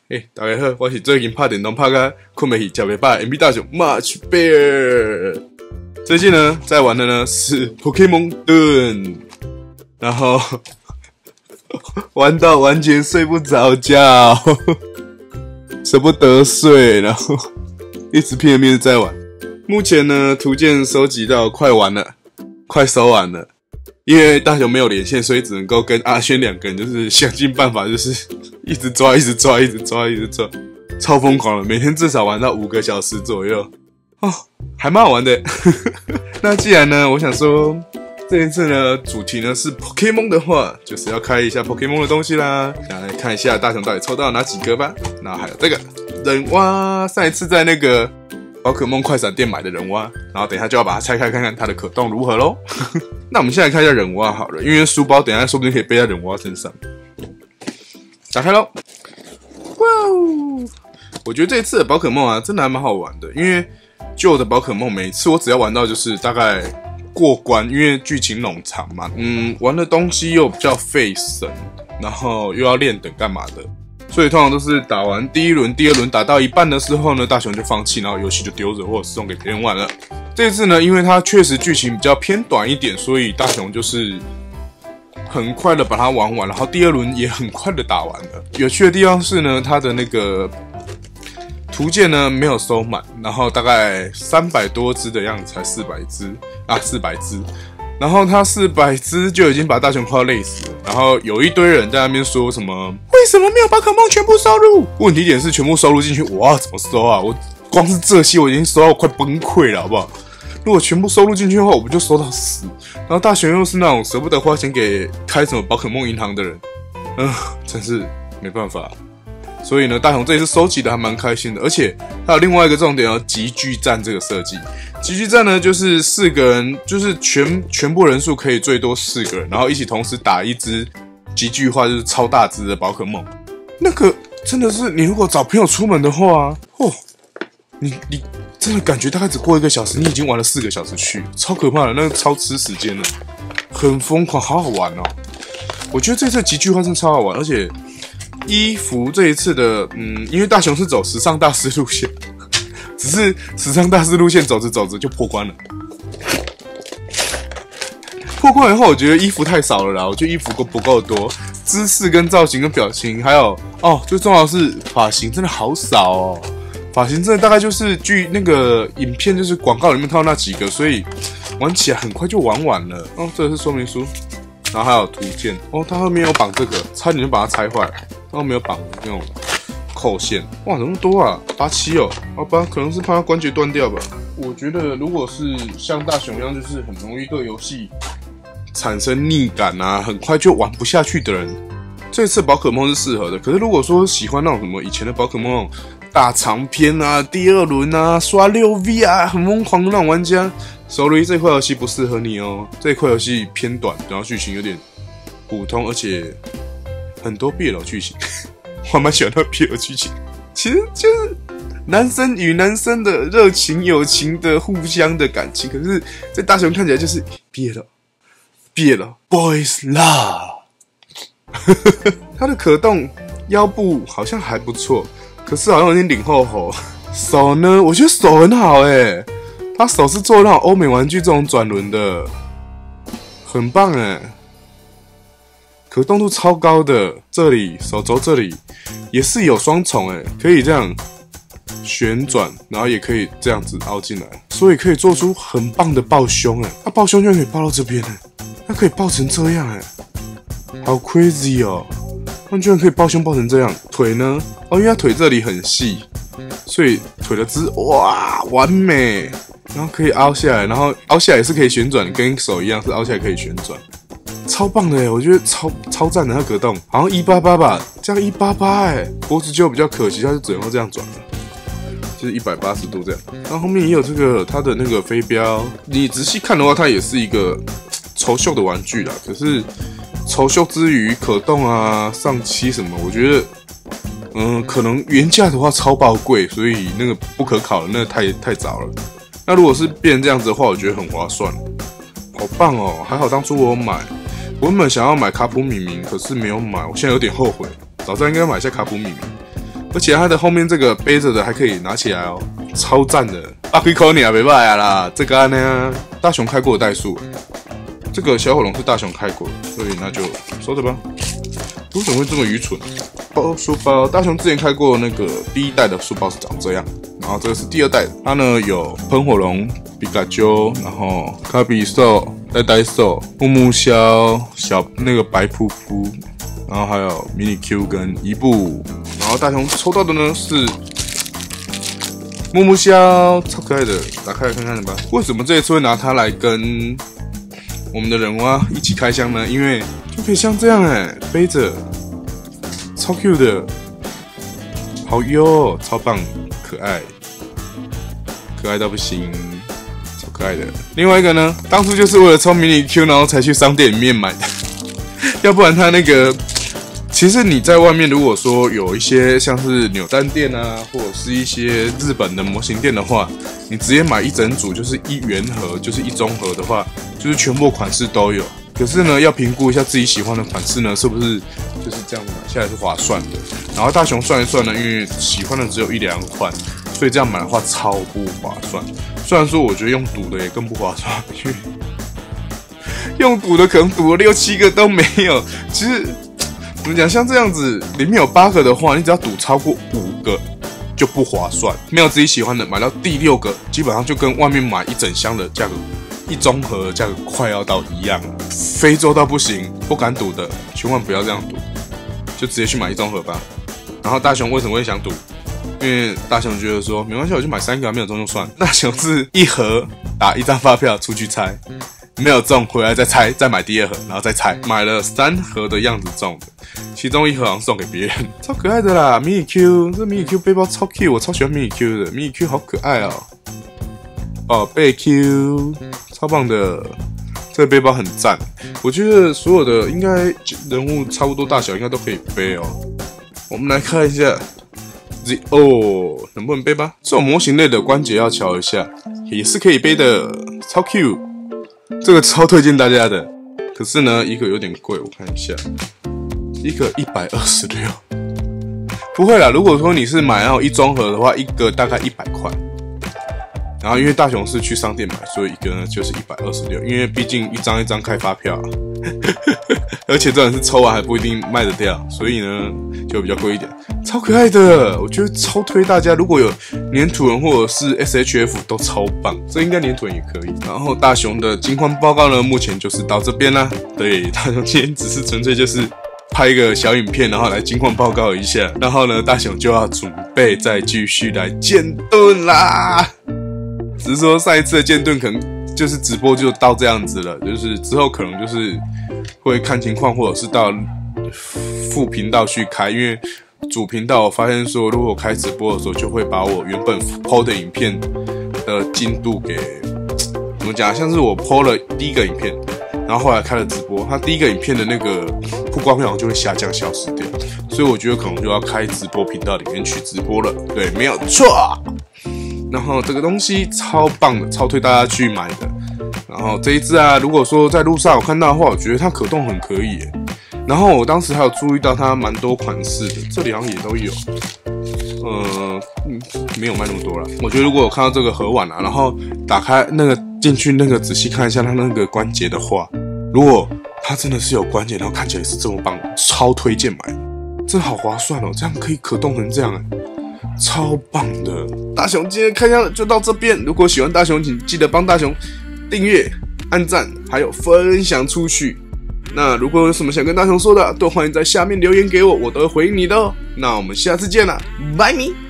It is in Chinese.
大家好，我是最近拍电动拍到困不起、吃不饱的 MB 大雄 Much Bear。最近呢，在玩的呢是 Pokemon Dun， 然后玩到完全睡不着觉，舍不得睡，然后一直拼了命在玩。目前呢，图鉴收集到快完了，快收完了。因为大雄没有连线，所以只能够跟阿轩两个人就是想尽办法，就是一直抓，超疯狂的，每天至少玩到5个小时左右哦，还蛮好玩的。那既然呢，我想说这一次呢主题呢是 Pokemon 的话，就是要开一下 Pokemon 的东西啦，想来看一下大雄到底抽到哪几个吧。然后还有这个人蛙，上一次在那个宝可梦快闪店买的人蛙，然后等一下就要把它拆开看看它的可动如何咯。那我们现在看一下人蛙好了，因为书包等一下说不定可以背在人蛙身上。打开咯。哇哦！我觉得这一次的宝可梦啊，真的还蛮好玩的，因为旧的宝可梦每次我只要玩到就是大概过关，因为剧情冗长嘛，玩的东西又比较费神，然后又要练等干嘛的。所以通常都是打完第一轮、第二轮打到一半的时候呢，大雄就放弃，然后游戏就丢着或者送给别人玩了。这次呢，因为它确实剧情比较偏短一点，所以大雄就是很快的把它玩完，然后第二轮也很快的打完了。有趣的地方是呢，它的那个图鉴呢没有收满，然后大概300多只的样子，才400只啊，400只。然后他400只就已经把大雄快要累死了，然后有一堆人在那边说什么为什么没有宝可梦全部收入？问题点是全部收入进去，我要怎么收啊？我光是这些我已经收到快崩溃了，好不好？如果全部收入进去的话，我不就收到死？然后大雄又是那种舍不得花钱给开什么宝可梦银行的人，真是没办法。所以呢，大雄这一次收集的还蛮开心的，而且还有另外一个重点哦，集聚战这个设计。集聚战呢，就是4个人，就是全部人数可以最多4个人，然后一起同时打一只集聚化就是超大只的宝可梦。那个真的是，你如果找朋友出门的话，你真的感觉大概只过1个小时，你已经玩了4个小时去，超可怕的，那个超吃时间的，很疯狂，好好玩哦！我觉得这次集聚化真的超好玩，而且衣服这一次的，因为大雄是走时尚大师路线，只是时尚大师路线走着走着就破关了。破关以后，我觉得衣服太少了啦，我觉得衣服不够多，姿势跟造型跟表情，还有最重要的是发型真的好少哦。发型真的大概就是那个影片就是广告里面看到那几个，所以玩起来很快就玩完了。这个是说明书，然后还有图鉴。它后面有绑这个，差点就把它拆坏了。然后没有绑那种扣线，哇，怎么那么多啊？87哦，好吧，可能是怕它关节断掉吧。我觉得如果是像大雄一样，就是很容易对游戏产生逆感啊，很快就玩不下去的人，这次宝可梦是适合的。可是如果说喜欢那种什么以前的宝可梦大长篇啊、第2轮啊、刷6V 啊，很疯狂的那种玩家，Sorry， 这块游戏不适合你哦。这块游戏偏短，然后剧情有点普通，而且很多BL剧情，我还蛮喜欢那BL剧情。其实就是男生与男生的热情、友情的互相的感情，可是在大雄看起来就是BL Boys Love。他的可动腰部好像还不错，可是好像有点领厚厚。手呢，我觉得手很好诶，他手是做那种欧美玩具这种转轮的，很棒诶。可动度超高的，这里手肘这里也是有双重可以这样旋转，然后也可以这样子凹进来，所以可以做出很棒的抱胸它抱胸居然可以抱到这边它可以抱成这样好 crazy 哦！它居然可以抱胸抱成这样。腿呢？因为它腿这里很细，所以腿的姿哇完美，然后可以凹下来，然后凹下来也是可以旋转，跟手一样是凹下来可以旋转。超棒的我觉得超赞的那可动，好像188吧，这样188脖子就比较可惜，它就只能这样转了，就是180度这样。然后后面也有这个它的那个飞镖，你仔细看的话，它也是一个绸绣的玩具啦。可是绸绣之余，可动啊、上漆什么，我觉得可能原价的话超爆贵，所以那个不可考了，那个太早了。那如果是变成这样子的话，我觉得很划算，好棒哦！还好当初我有买。我原本想要买卡普米明，可是没有买，我现在有点后悔。早知道应该买一下卡普米明。 而且它的后面这个背着的还可以拿起来哦，超赞的。啊，几块尔没卖啦，这个呢，大雄开过的代数，这个小火龙是大雄开过的，所以那就收着吧。为什么会这么愚蠢？书包，大雄之前开过那个第1代的书包是长这样，然后这个是第2代的，它呢有喷火龙、皮卡丘，然后卡比兽、呆兽、木木枭、小那个白噗噗，然后还有迷你 Q 跟伊布，然后大雄抽到的呢是木木枭，超可爱的，打开来看看吧。为什么这一次会拿它来跟我们的人蛙一起开箱呢？因为就可以像这样背着，超 Q 的，好优，超棒，可爱，可爱到不行，超可爱的。另外一个呢，当初就是为了抽迷你 Q， 然后才去商店里面买的，要不然它那个。其实你在外面，如果说有一些像是扭蛋店啊，或者是一些日本的模型店的话，你直接买一整组，就是1圆盒，就是1中盒的话，就是全部款式都有。可是呢，要评估一下自己喜欢的款式呢，是不是就是这样买下来是划算的。然后大雄算一算呢，因为喜欢的只有1-2款，所以这样买的话超不划算。虽然说我觉得用赌的也更不划算，因为用赌的可能赌了6-7个都没有。其实怎么讲，像这样子里面有8个的话，你只要赌超过5个就不划算。没有自己喜欢的，买到第6个，基本上就跟外面买一整箱的价格，1中盒的价格快要到一样了。非洲到不行，不敢赌的，千万不要这样赌，就直接去买1中盒吧。然后大雄为什么会想赌？因为大雄觉得说没关系，我就买3个，没有中就算。大雄是1盒打1张发票出去猜，没有中回来再猜，再买第2盒，然后再猜，买了3盒的样子中的，其中1盒好像送给别人，超可爱的啦。迷你 Q， 这迷你 Q 背包超 Q， 我超喜欢迷你 Q 的，迷你 Q 好可爱哦。宝贝 Q， 超棒的，这个背包很赞。我觉得所有的应该人物差不多大小应该都可以背哦。我们来看一下 ，Zo 能不能背吧？这种模型类的关节要瞧一下，也是可以背的，超 Q。这个超推荐大家的，可是呢，一个有点贵，我看一下，一个126。不会啦，如果说你是买那种1中盒的话，一个大概100块。然后因为大雄是去商店买，所以一个呢就是126，因为毕竟一张一张开发票，而且这种是抽完还不一定卖得掉，所以呢就比较贵一点。超可爱的，我觉得超推大家，如果有粘土人或者是 SHF 都超棒，这应该粘土人也可以。然后大雄的金矿报告呢，目前就是到这边啦。对，大雄今天只是纯粹就是拍一个小影片，然后来金矿报告一下，然后呢大雄就要准备再继续来剑盾啦。只是说上一次的剑盾可能就是直播就到这样子了，就是之后可能就是会看情况，或者是到副频道去开，因为主频道我发现说，如果开直播的时候，就会把我原本 PO 的影片的进度给怎么讲，像是我 PO 了第1个影片，然后后来开了直播，它第1个影片的那个曝光量就会下降消失掉，所以我觉得可能就要开直播频道里面去直播了，对，没有错。然后这个东西超棒的，超推大家去买的。然后这一只啊，如果说在路上有看到的话，我觉得它可动很可以耶。然后我当时还有注意到它蛮多款式的，这里好像也都有。没有卖那么多啦。我觉得如果有看到这个盒碗啊，然后打开那个进去那个仔细看一下它那个关节的话，如果它真的是有关节，然后看起来是这么棒，超推荐买。真的好划算哦，这样可以可动成这样耶。超棒的，大雄今天开箱就到这边。如果喜欢大雄，请记得帮大雄订阅、按赞，还有分享出去。那如果有什么想跟大雄说的，都欢迎在下面留言给我，我都会回应你的哦。那我们下次见啦，拜你。